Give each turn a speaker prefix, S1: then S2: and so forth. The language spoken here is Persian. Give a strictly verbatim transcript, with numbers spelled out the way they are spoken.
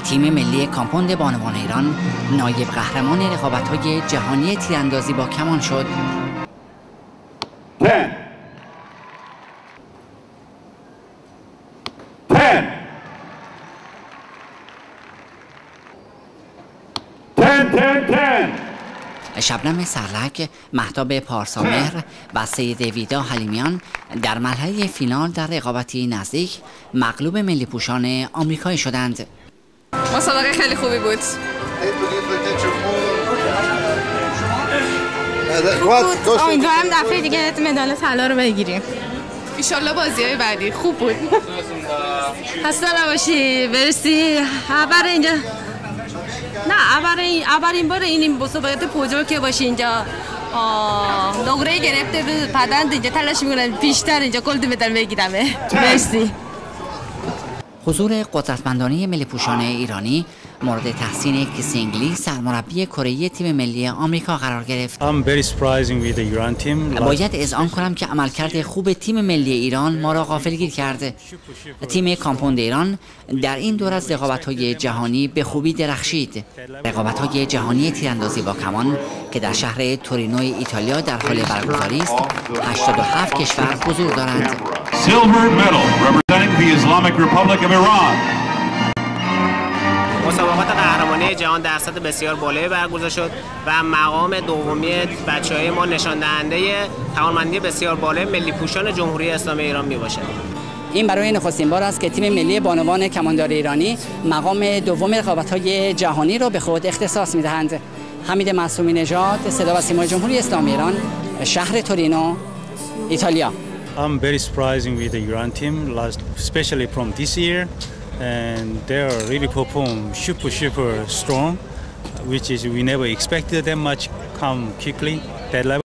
S1: تیم ملی کامپوند بانوان ایران نایب قهرمان رقابت‌های جهانی تیراندازی با کمان شد.
S2: ten ten ten ten ten
S1: شبنم سرلک، مهتاب پارسامهر و سید ویدا حلیمیان در مرحله فینال در رقابتی نزدیک مغلوب ملی پوشان آمریکایی شدند.
S3: مسابقه خیلی خوبی بود.
S4: امیدوارم دفعه دیگه مدال طلا رو بگیریم.
S3: ان شاءالله بازی‌های بعدی خوب بود.
S4: خسته نباشی. برسی. خبر اینجا نه اولین اولین بار این مسابقات بزرگ که باشه اینجا نقره گرفته پدند اینجا تلاش میکنم بیشتر اینجا گلد مدال بگیرم. مرسی.
S1: حضور قدرتمندانه ملی پوشان ایرانی مورد تحسین کیسینگلی سرمربی کره تیم ملی آمریکا قرار گرفت. باید اذعان کنم که عملکرد خوب تیم ملی ایران ما را غافلگیر کرد. تیم کامپوند ایران در این دور از رقابت‌های جهانی به خوبی درخشید. رقابت‌های جهانی تیراندازی با کمان که در شهر تورینو ایتالیا در حال برگزاری است، هشتاد و هفت کشور حضور دارند.
S5: مسابقات قهرمانی جهان در سطح بسیار بالایی برگزار شد و مقام دومی بچه‌های ما نشان دهنده توانمندی بسیار بالای ملی پوشان جمهوری اسلامی ایران میباشد.
S1: این برای نخستین بار است که تیم ملی بانوان کماندار ایرانی مقام دوم رقابت‌های جهانی را به خود اختصاص می‌دهند. حمید معصومی نژاد، صدا و سیمای جمهوری اسلامی ایران، شهر تورینو، ایتالیا.
S6: I'm very surprising with the Iran team, especially from this year, and they are really perform super super strong, which is we never expected them much come quickly that level.